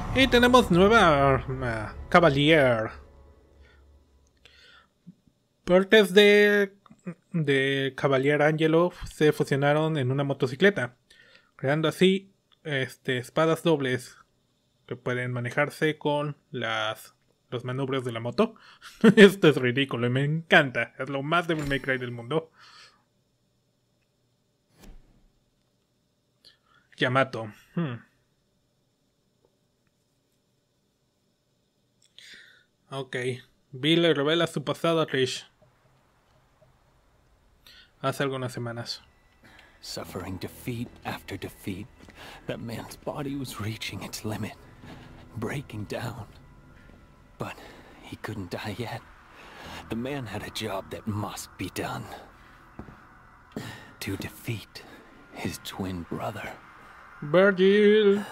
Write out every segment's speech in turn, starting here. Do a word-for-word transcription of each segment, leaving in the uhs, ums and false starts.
Y tenemos nueva uh, Cavalier. Partes de, de Cavalier Angelo se fusionaron en una motocicleta, creando así este, espadas dobles que pueden manejarse con las, los manubrios de la moto. Esto es ridículo y me encanta. Es lo más Devil May Cry del mundo. Yamato. Hmm. Ok. Bill le revela su pasado a Trish. Hace algunas semanas. Suffering defeat after defeat, that man's body was reaching its limit, breaking down. But he couldn't die yet. The man had a job that must be done. To defeat his twin brother. Virgil.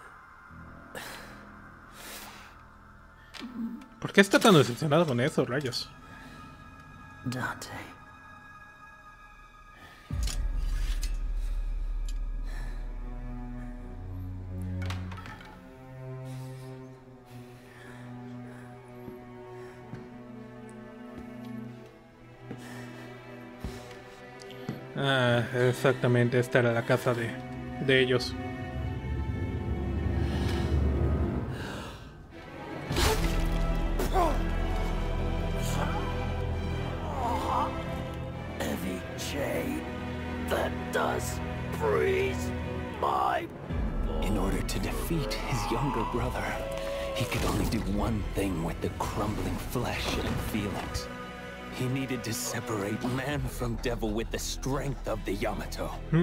¿Por qué está tan decepcionado con eso, rayos? Dante. Ah, exactamente, esta era la casa de, de ellos. Heavy chain that does freeze my... In order to defeat his younger brother, he could only do one thing with the crumbling flesh and feelings. He needed to separate man from devil with the strength of the Yamato. Hmm.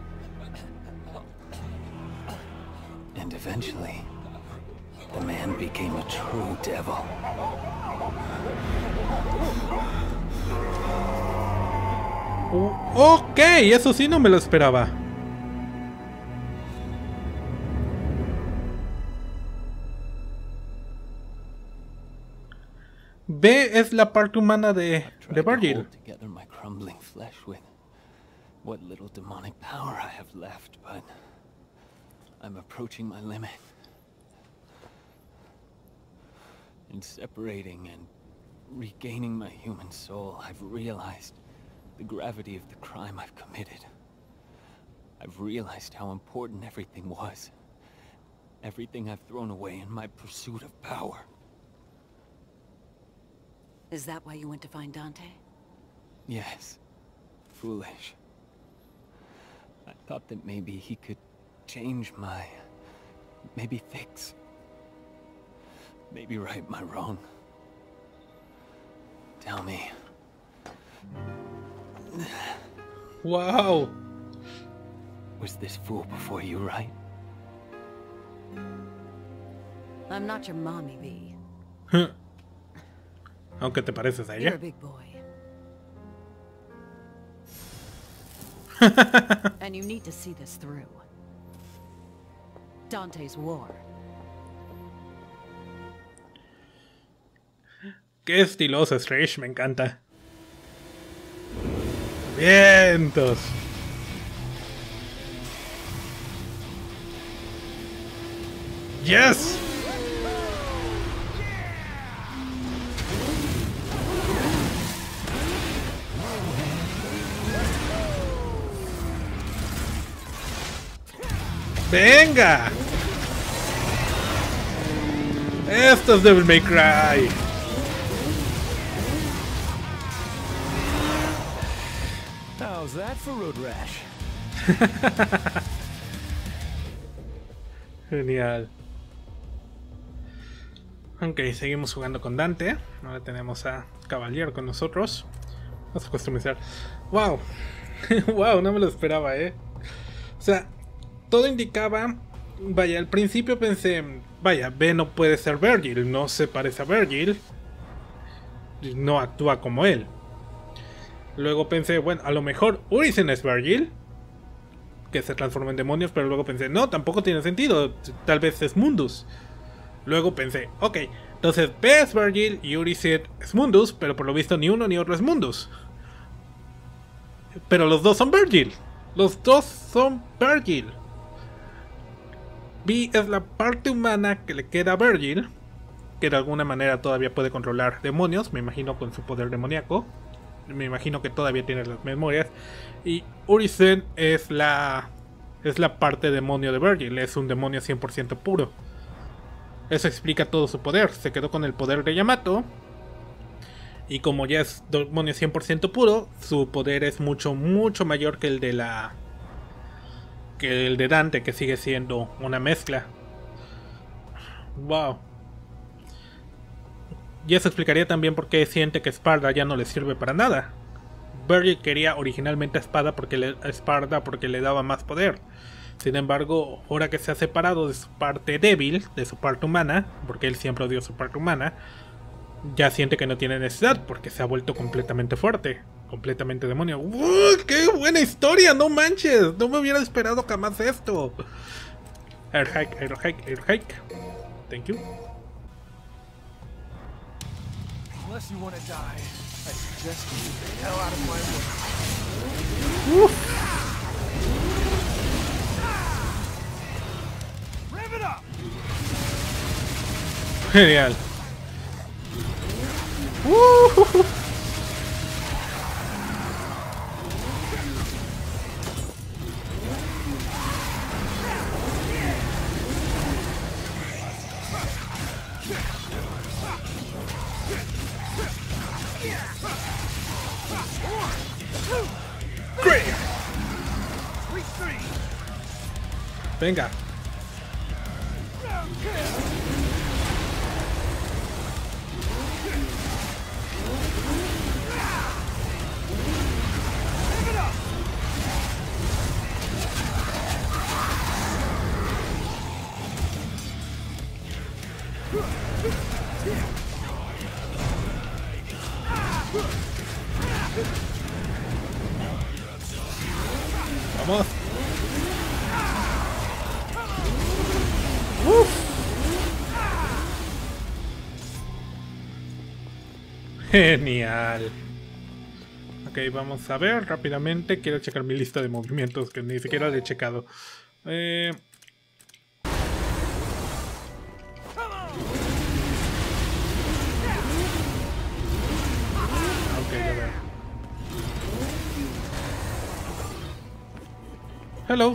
And eventually, the man became a true devil. Uh, ok, eso sí no me lo esperaba. B es la parte humana de, de Virgil. Together my crumbling flesh with what little demonic power I have left, but I'm approaching my limit. In separating and regaining my human soul, I've realized the gravity of the crime I've committed. I've realized how important everything was. Everything I've thrown away in my pursuit of power. Is that why you went to find Dante? Yes. Foolish. I thought that maybe he could change my... maybe fix... maybe right my wrong. Tell me. Wow. Was this fool before you, right? I'm not your mommy, V. Aunque te pareces a You're a ella. big boy. And you need to see this through. Dante's war. Qué estiloso es Trish, me encanta. Vientos. Yes. Venga. Esto es Devil May Cry. How's that for road rash? Genial. Ok, seguimos jugando con Dante. Ahora tenemos a Cavalier con nosotros. Vamos a customizar. Wow. Wow, no me lo esperaba, eh. O sea, todo indicaba. Vaya, al principio pensé, vaya, B no puede ser Virgil, no se parece a Virgil, no actúa como él. Luego pensé, bueno, a lo mejor Urizen es Virgil, que se transforma en demonios, pero luego pensé, no, tampoco tiene sentido, tal vez es Mundus. Luego pensé, ok, entonces B es Virgil y Urizen es Mundus, pero por lo visto ni uno ni otro es Mundus. Pero los dos son Virgil, los dos son Virgil. Vi es la parte humana que le queda a Virgil, que de alguna manera todavía puede controlar demonios, me imagino con su poder demoníaco. Me imagino que todavía tiene las memorias. Y Urizen es la es la parte demonio de Virgil, es un demonio cien por ciento puro. Eso explica todo su poder. Se quedó con el poder de Yamato. Y como ya es demonio cien por ciento puro, su poder es mucho, mucho mayor que el de la... que el de Dante, que sigue siendo una mezcla. Wow. Y eso explicaría también por qué siente que Sparda ya no le sirve para nada. Virgil quería originalmente a Espada porque le, a Sparda porque le daba más poder. Sin embargo, ahora que se ha separado de su parte débil, de su parte humana, porque él siempre odió su parte humana, ya siente que no tiene necesidad porque se ha vuelto completamente fuerte, completamente demonio. ¡Uh, ¡Qué buena historia! ¡No manches! No me hubiera esperado jamás esto. Air hike, air hike, air hike. Thank you. Unless you want to die, I suggest you get the hell out of my way. Uf. Rev it up! Genial. Uh. Venga. Vamos. Uf. Genial. Ok, vamos a ver rápidamente. Quiero checar mi lista de movimientos que ni siquiera le he checado. Eh... Ok, a ver. Hello.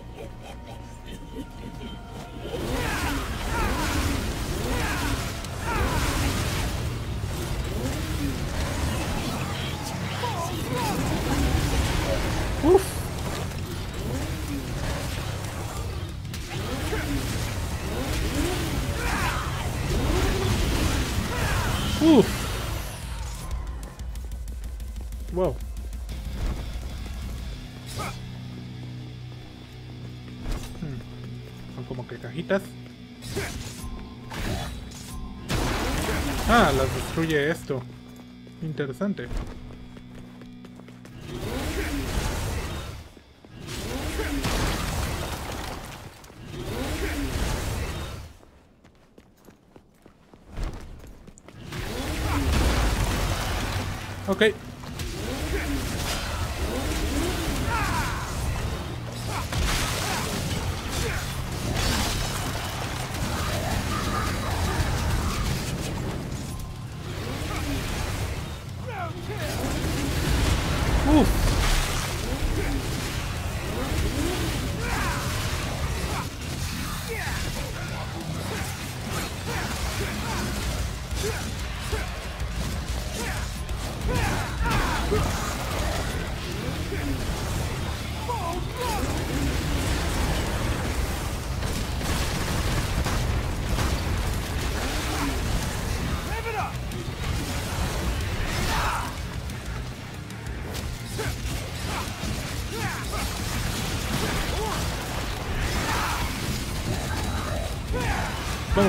Uf. Uf. Wow. Hmm. Son como que cajitas. Ah, las destruye esto. Interesante. Ok. Uf. Vamos.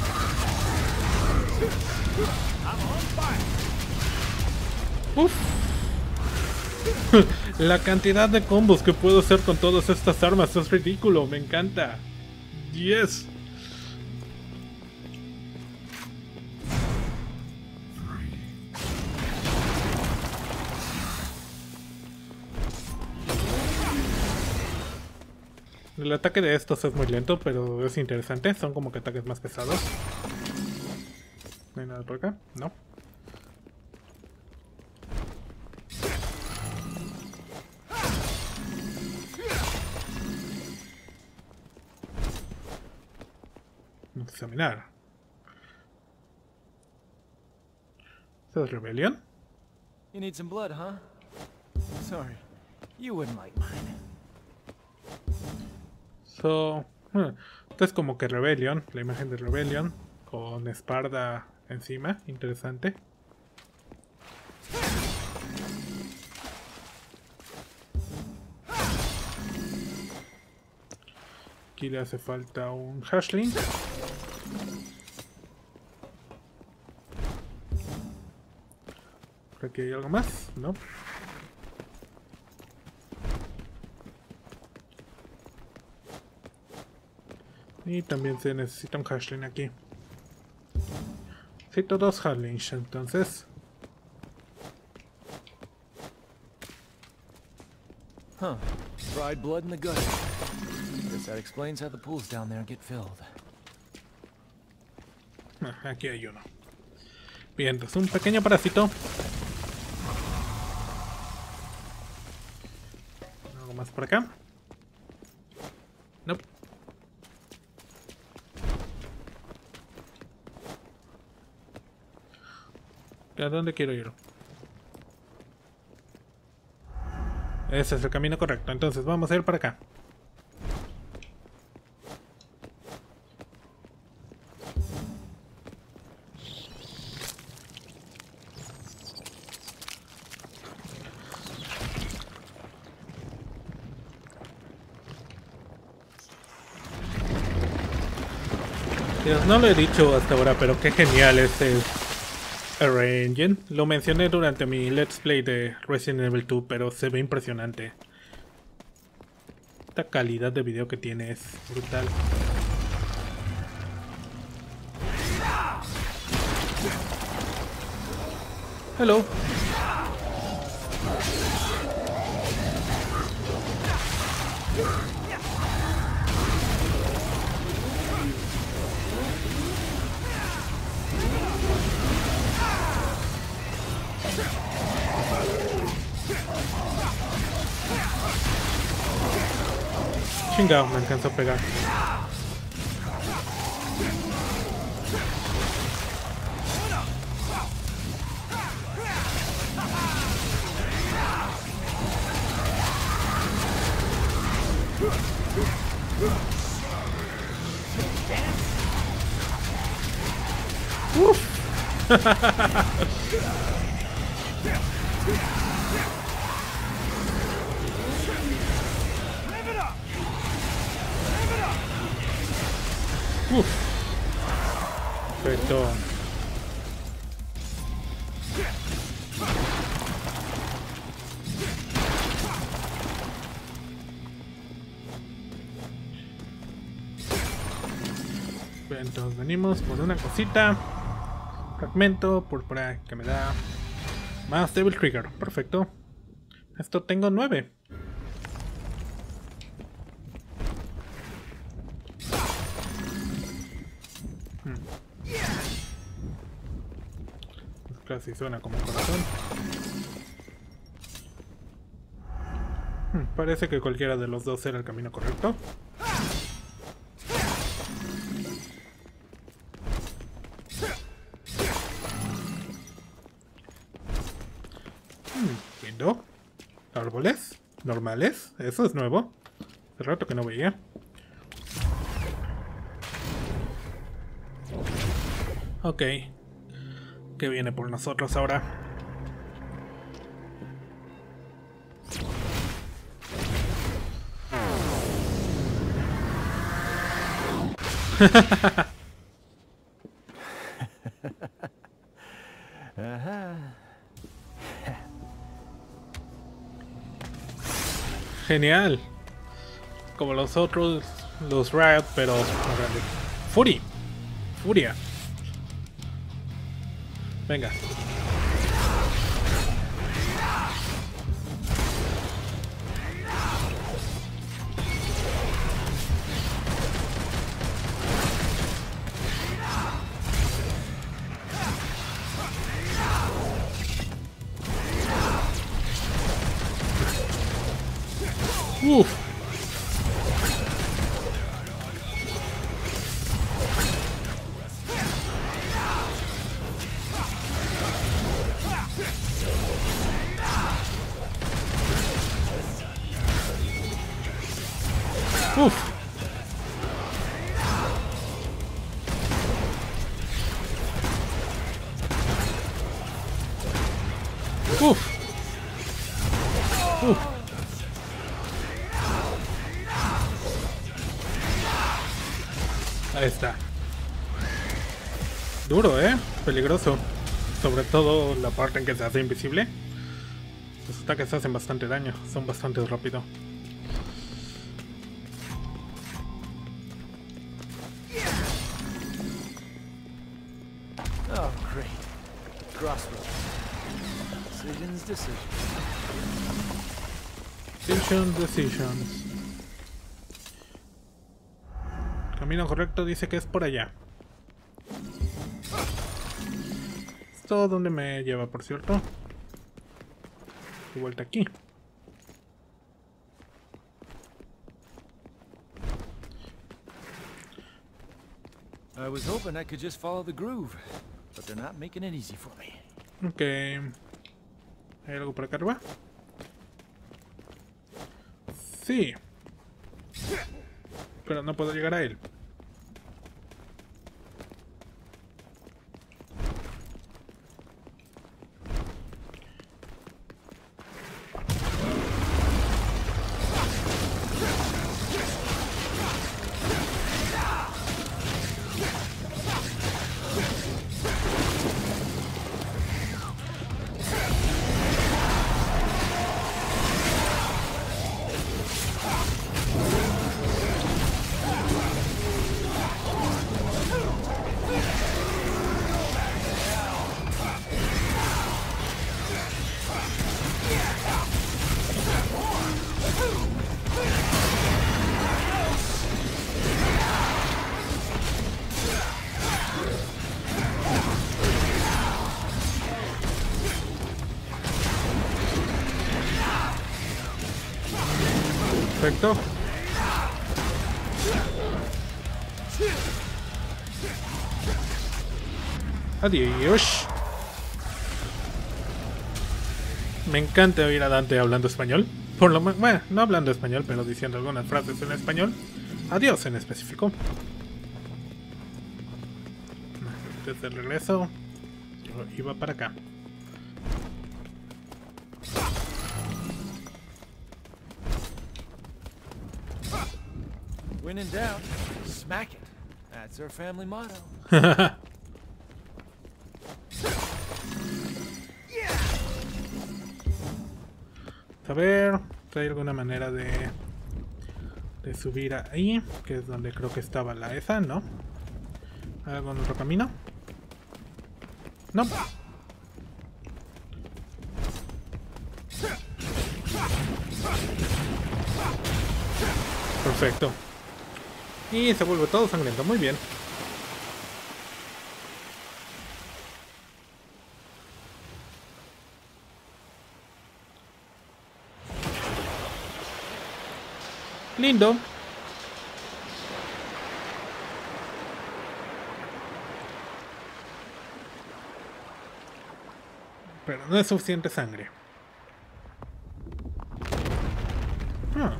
Uf. La cantidad de combos que puedo hacer con todas estas armas es ridículo, me encanta. Yes. El ataque de estos es muy lento, pero es interesante. Son como que ataques más pesados. ¿No hay nada por acá? No. Examinar. ¿Esto es rebelión? You need some blood, huh? Sorry, you wouldn't like mine. So, hmm, esto es como que Rebellion, la imagen de Rebellion con Esparda encima, interesante. Aquí le hace falta un Hashling. ¿Por aquí hay algo más? No. Y también se necesita un Hashling aquí. Necesito dos Hashlings, entonces. Huh. Fried blood in the gut. Guess that explains how the pools down there get filled. Ah, aquí hay uno. Bien, entonces un pequeño parásito. Algo más por acá. Nope. ¿A dónde quiero ir? Ese es el camino correcto, entonces vamos a ir para acá. Dios, no lo he dicho hasta ahora, pero qué genial es el R-Engine. Lo mencioné durante mi Let's Play de Resident Evil dos, pero se ve impresionante. Esta calidad de video que tiene es brutal. Hello. Chingado, me alcanzó a pegar. Uf. Uf. Perfecto. Entonces venimos por una cosita. Fragmento, púrpura que me da más Devil Trigger. Perfecto. Esto tengo nueve. Casi suena como un corazón. Hmm, parece que cualquiera de los dos era el camino correcto. Hmm, lindo. Árboles normales. Eso es nuevo. Hace rato que no veía. Ok. ¿Qué viene por nosotros ahora? Genial. Como los otros, los Riot, pero más grande. Fury. Furia. Venga. Uf. Uf. Uf. Uf. Ahí está. Duro, ¿eh? Peligroso. Sobre todo la parte en que se hace invisible. Los ataques hacen bastante daño. Son bastante rápidos. Oh, great. Crossroads. Decisions, decisions. Decisions, decisions. Camino correcto dice que es por allá. ¿Esto dónde me lleva, por cierto? De vuelta aquí. I was hoping I could just follow the groove, but they're not making it easy for me. Ok. ¿Hay algo por acá arriba? Sí. Pero no puedo llegar a él. Perfecto. Adiós. Me encanta oír a Dante hablando español. Por lo menos, bueno, no hablando español, pero diciendo algunas frases en español. Adiós en específico. Desde el regreso, yo iba para acá. When in doubt, smack it. That's our family motto. A ver, ¿hay alguna manera de, de subir ahí? Que es donde creo que estaba la esa, ¿no? ¿Hay algún otro camino? No. Perfecto. Y se vuelve todo sangriento, muy bien. Lindo. Pero no es suficiente sangre. Ah.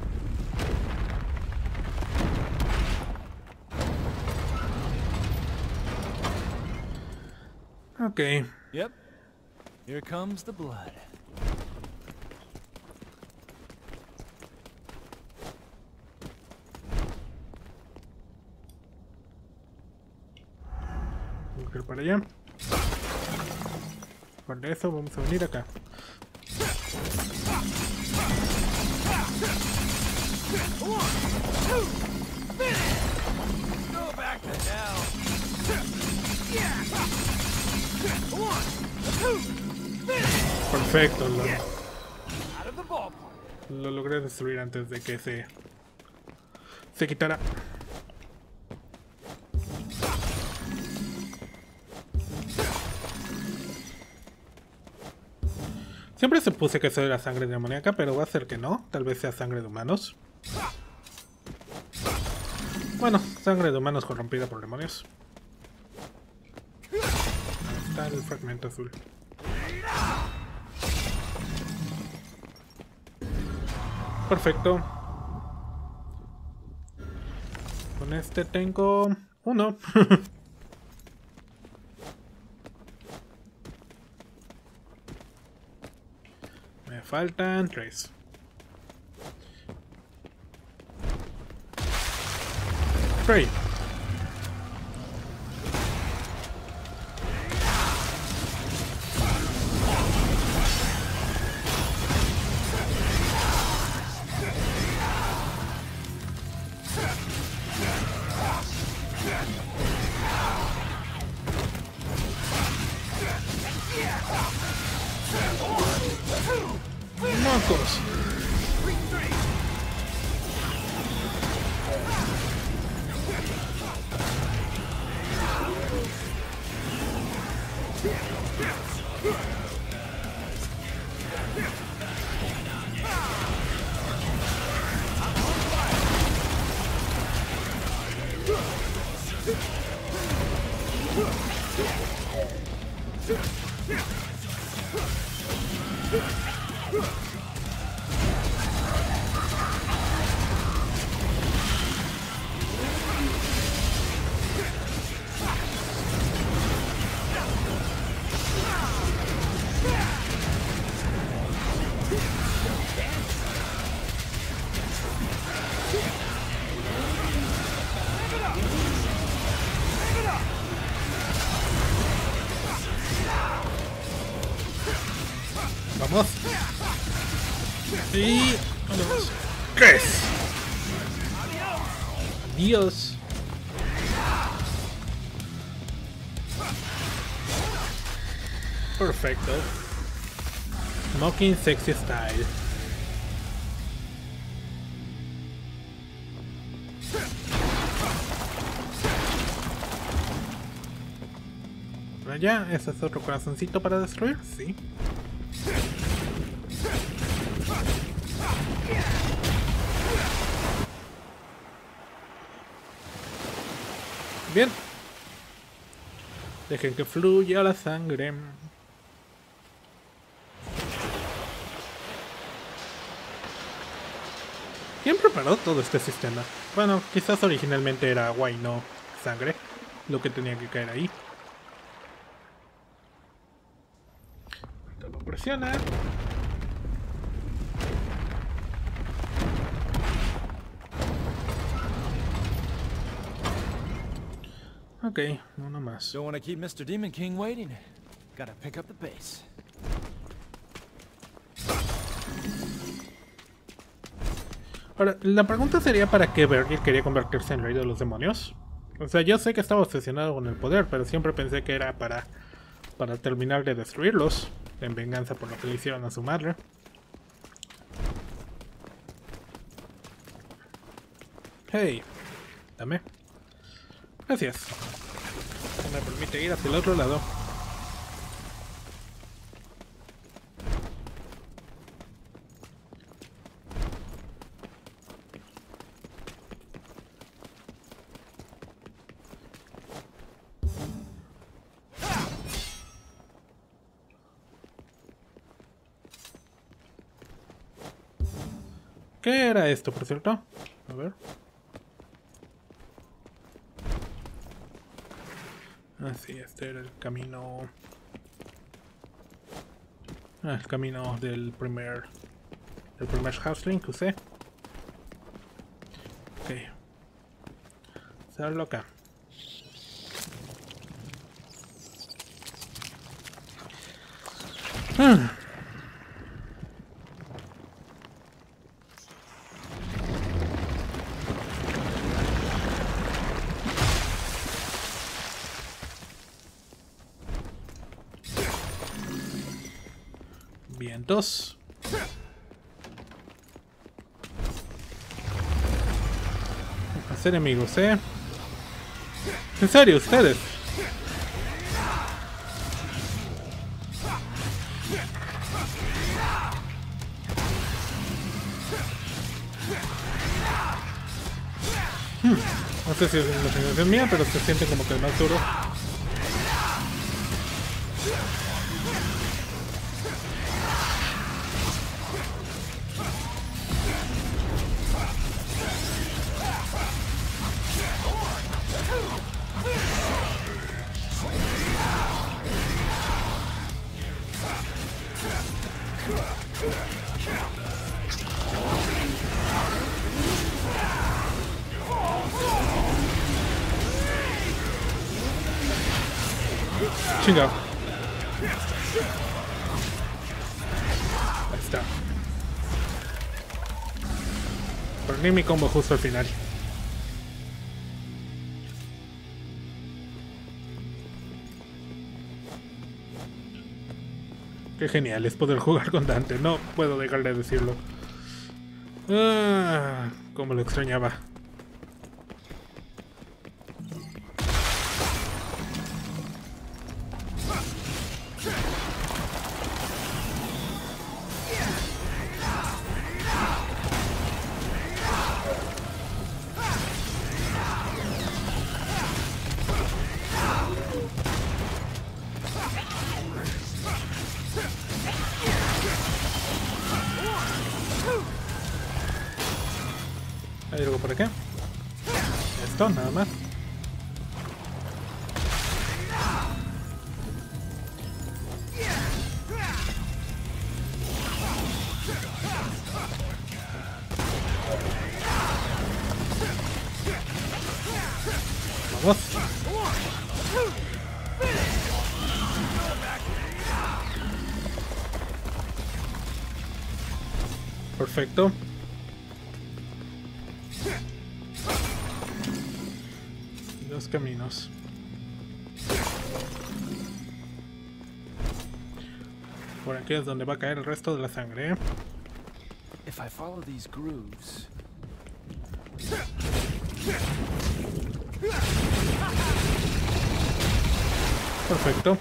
Okay. Yep. Here comes the blood. Vamos a ir para allá. Para eso vamos a venir acá. Go back to hell. Perfecto, lo, Out of the ballpark. lo logré destruir antes de que se se quitara. Siempre supuse que eso era sangre demoníaca, pero va a ser que no. Tal vez sea sangre de humanos. Bueno, sangre de humanos corrompida por demonios. Ahí está el fragmento azul. Perfecto. Con este tengo uno. Me faltan tres. Frey. Mocos. Vamos. Y vamos. Tres. Adiós. Perfecto. Smoking sexy style. Por allá, ese es otro corazoncito para destruir, sí. Bien. Dejen que fluya la sangre. ¿Quién preparó todo este sistema? Bueno, quizás originalmente era agua y no sangre lo que tenía que caer ahí. Lo presiona. Ok, uno más. Don't want to keep mister Demon King waiting. Gotta pick up the pace. Ahora, la pregunta sería ¿para qué Vergil quería convertirse en rey de los demonios? O sea, yo sé que estaba obsesionado con el poder, pero siempre pensé que era para, para terminar de destruirlos, en venganza por lo que le hicieron a su madre. Hey, dame. Gracias. Me permite ir hacia el otro lado. ¿Qué era esto, por cierto? A ver. Ah, sí, este era el camino... Ah, el camino del primer... del primer Houseling que usé. Ok. Hacerlo acá. Ah. Vientos. Hacer enemigos, ¿eh? En serio, ustedes. Hmm. No sé si es una sensación mía, pero se siente como que el más duro. Chinga. Ahí está. Perdí mi combo justo al final. Qué genial es poder jugar con Dante. No puedo dejar de decirlo. Ah, cómo lo extrañaba. ¿Hay algo por acá? Esto, nada más. Vamos. Perfecto. Dos caminos. Por aquí es donde va a caer el resto de la sangre. If I follow these grooves. Perfecto.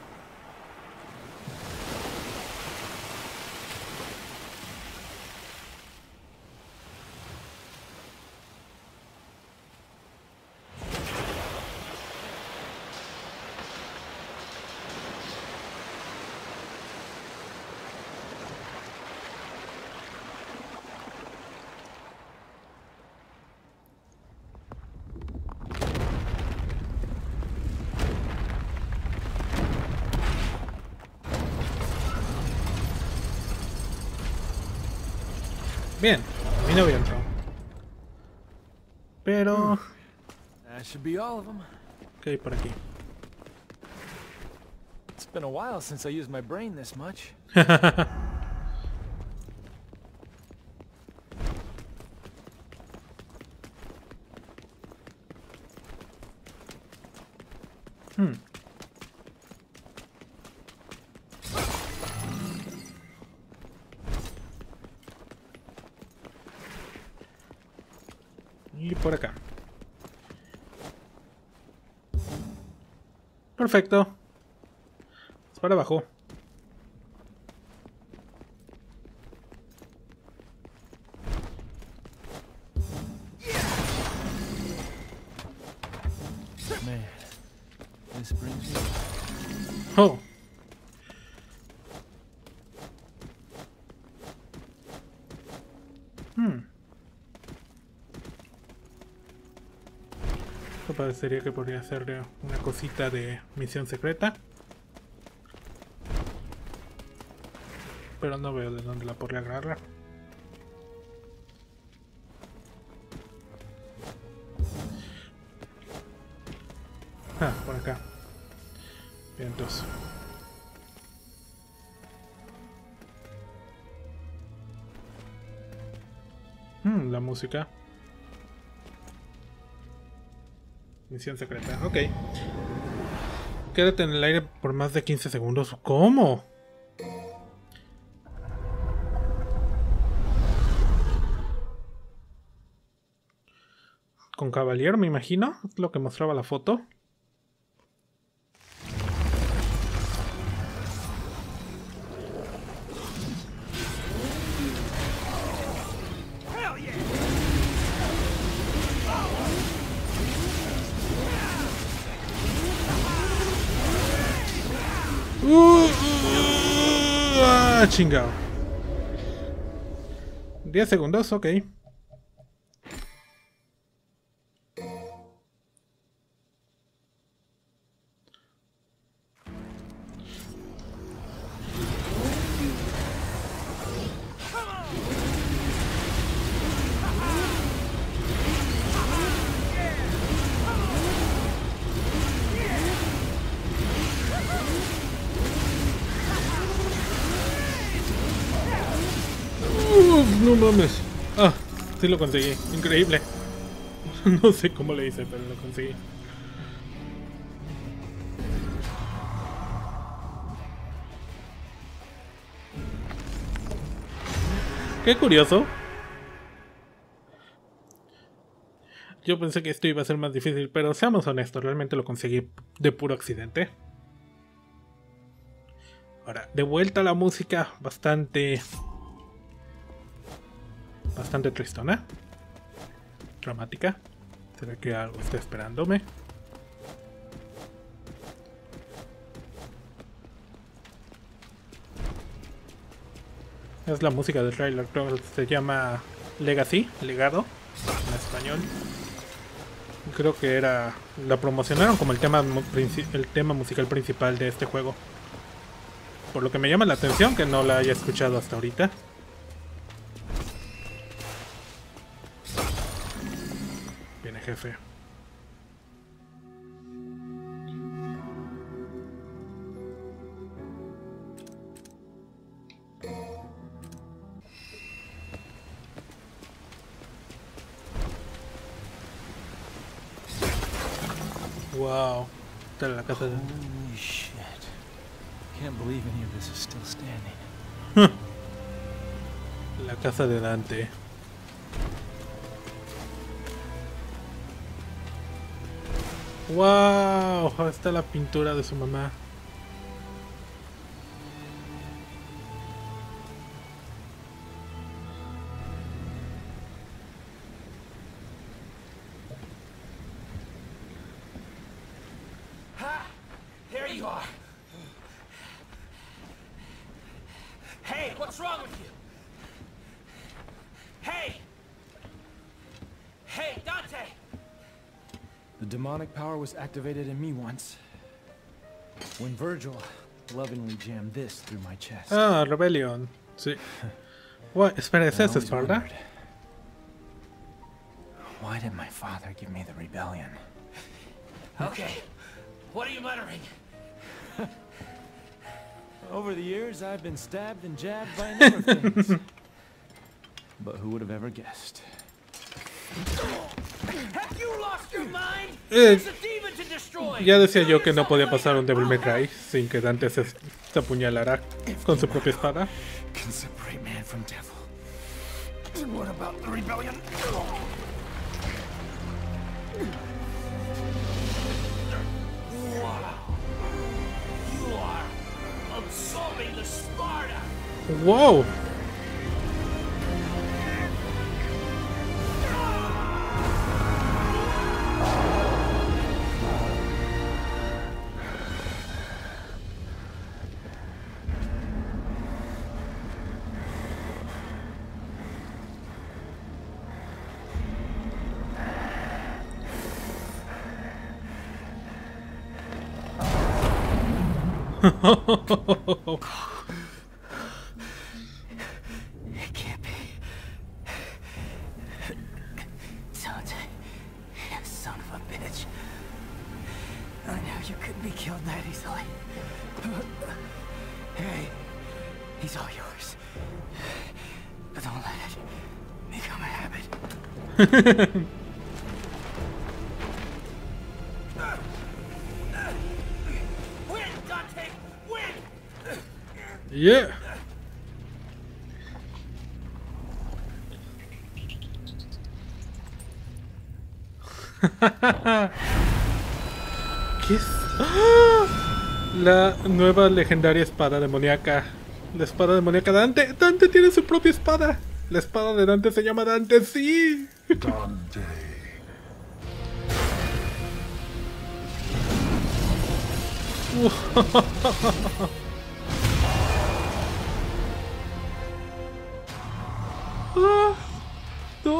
Bien, camino abierto. Pero... That should be all of them. ¿qué hay por aquí? It's been a while since I used my brain this much. Hmm. Y por acá. Perfecto. Es para abajo. Man, this brings me. Oh. Hmm. Esto parecería que podría hacerle una cosita de misión secreta. Pero no veo de dónde la podría agarrar. Ah, por acá. Bien, entonces. Hmm, la música. Misión secreta, ok. Quédate en el aire por más de quince segundos. ¿Cómo? Con Cavalier, me imagino. Es lo que mostraba la foto. Ah, chingado. diez segundos, ok. Uf, no mames. Ah, sí lo conseguí. Increíble. No sé cómo le hice, pero lo conseguí. Qué curioso. Yo pensé que esto iba a ser más difícil, pero seamos honestos, realmente lo conseguí de puro accidente. Ahora, de vuelta a la música bastante... Bastante tristona. Dramática. ¿Será que algo está esperándome? Es la música del trailer, creo que se llama Legacy, Legado, en español. Creo que era... La promocionaron como el tema, el tema musical principal de este juego. Por lo que me llama la atención que no la haya escuchado hasta ahorita. Viene jefe. Wow, está en la casa de... Holy shit. Can't believe any of this is still standing. La casa de Dante. Wow, ahí está la pintura de su mamá. Ha! There you are. Hey, what's wrong with you? Hey! Hey, Dante! The demonic power was activated in me once. When Virgil lovingly jammed this through my chest. Ah, Rebellion. Sí. What? Espera, ¿es esa espalda? Why did my father give me the rebellion? Okay, what are you muttering? Over the years, I've been stabbed and jabbed by a number of things. But who would have ever guessed? Have you lost your mind? Eh, There's a demon to destroy. ya decía yo que no podía pasar un Devil May Cry sin que Dante se, se apuñalara con su propia espada. Can separate man from devil. And what about the rebellion? Wow. You are absorbing the Sparta. Wow. It can't be. Dante, you son of a bitch. I knew you couldn't be killed that easily. Hey, he's all yours. But don't let it become a habit. Yeah. ¿Qué es? ¡Ah! La nueva legendaria espada demoníaca. La espada demoníaca Dante. Dante tiene su propia espada. La espada de Dante se llama Dante, sí. Dante.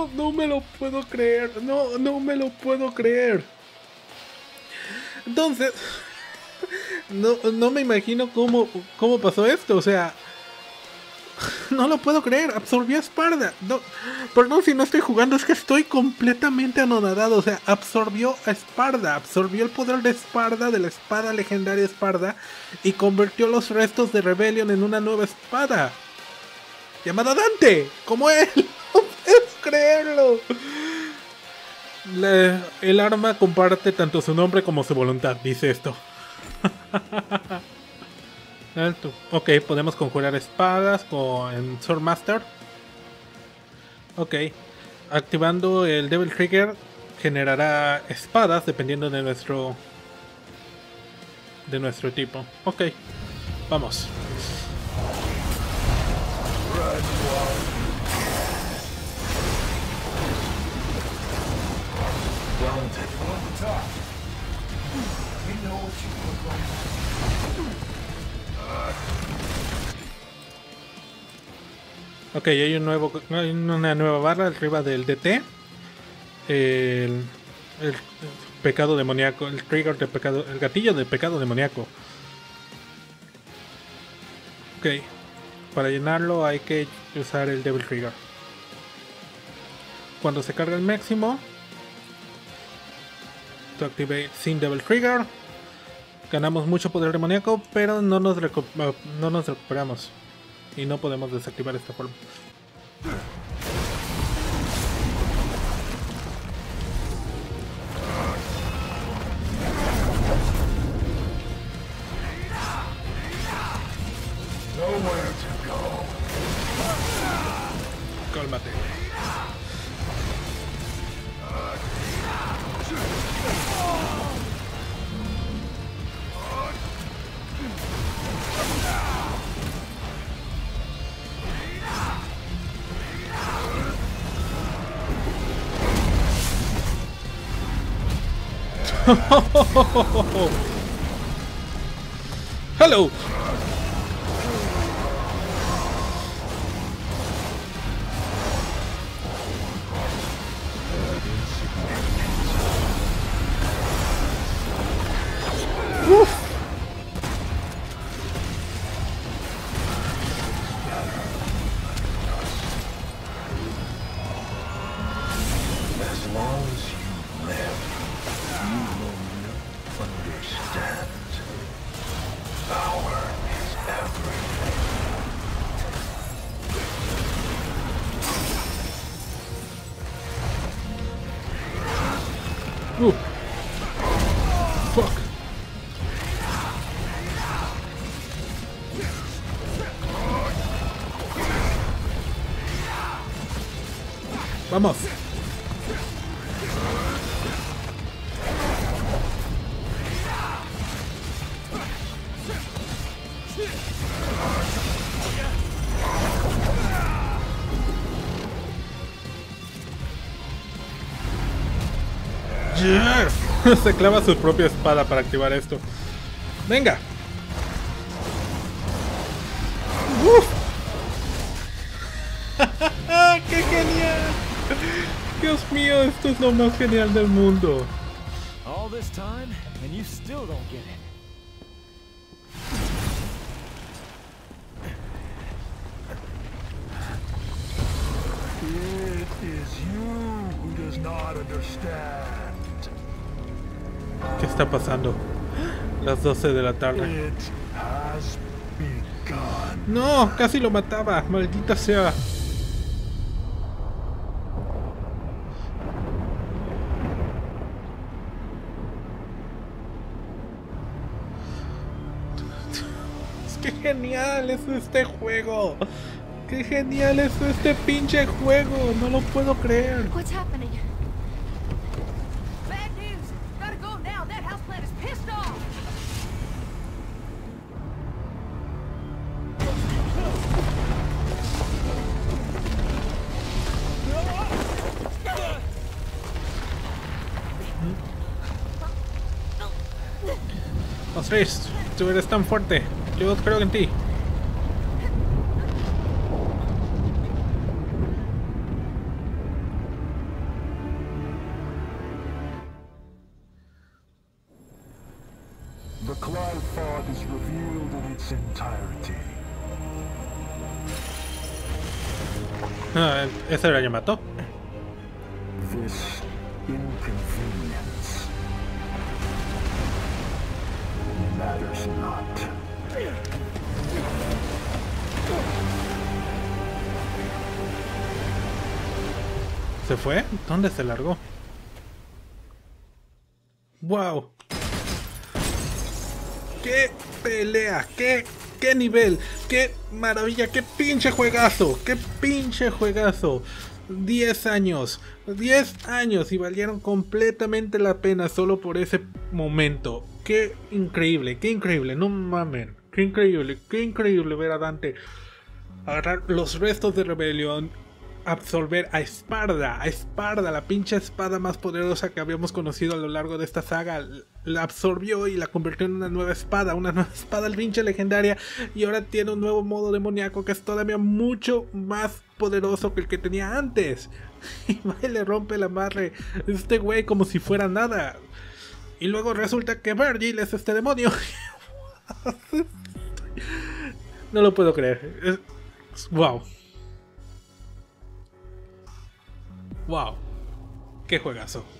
no, no me lo puedo creer. No, no me lo puedo creer. Entonces, no, no me imagino cómo, cómo pasó esto. O sea, no lo puedo creer. Absorbió a Esparda. No, perdón si no estoy jugando, es que estoy completamente anonadado. O sea, absorbió a Esparda. Absorbió el poder de Esparda, de la espada legendaria Esparda, y convirtió los restos de Rebellion en una nueva espada llamada Dante, como él. No puedo creerlo. La, el arma comparte tanto su nombre como su voluntad, dice esto. Alto. Ok, podemos conjurar espadas con en Swordmaster. Ok, activando el Devil Trigger generará espadas dependiendo de nuestro de nuestro tipo. Ok, vamos. Ok, hay un nuevo, hay una nueva barra arriba del D T. El, el pecado demoníaco, el trigger de pecado, el gatillo de pecado demoníaco. Ok, para llenarlo hay que usar el Devil Trigger. Cuando se carga el máximo, to activate sin Devil Trigger, ganamos mucho poder demoníaco, pero no nos, recu no nos recuperamos. Y no podemos desactivar esta forma. Cálmate. Hello. Uf. As long as you live, you will understand. Power is everything. Uh. Fuck. Vamos. Yes. Se clava su propia espada para activar esto. Venga. Uf. ¡Qué genial! Dios mío, esto es lo más genial del mundo. All this time, and you still don't get it. It is you who does not understand. ¿Qué está pasando? Las doce de la tarde. It has begun. No, casi lo mataba, maldita sea. ¡Qué genial es este juego! ¡Qué genial es este pinche juego! No lo puedo creer. What's happening? Bad news! Gotta go now! That houseplant is pissed off! Osiris, tú eres tan fuerte. Yo creo en ti. The Clive Fog is revealed in its entirety. Ah, ese era Yamato. This inconvenience matters not. ¿Se fue? ¿Dónde se largó? ¡Wow! ¡Qué pelea! ¡Qué, qué nivel! ¡Qué maravilla! ¡Qué pinche juegazo! ¡Qué pinche juegazo! diez años. diez años y valieron completamente la pena solo por ese momento. ¡Qué increíble! ¡Qué increíble! No mamen. ¡Qué increíble! ¡Qué increíble ver a Dante agarrar los restos de rebelión! Absorber a Esparda, a Esparda, la pinche espada más poderosa que habíamos conocido a lo largo de esta saga. La absorbió y la convirtió en una nueva espada, una nueva espada pinche legendaria. Y ahora tiene un nuevo modo demoníaco que es todavía mucho más poderoso que el que tenía antes. Y va y le rompe la madre a este güey como si fuera nada. Y luego resulta que Vergil es este demonio. No lo puedo creer. Es... Wow. Wow, qué juegazo.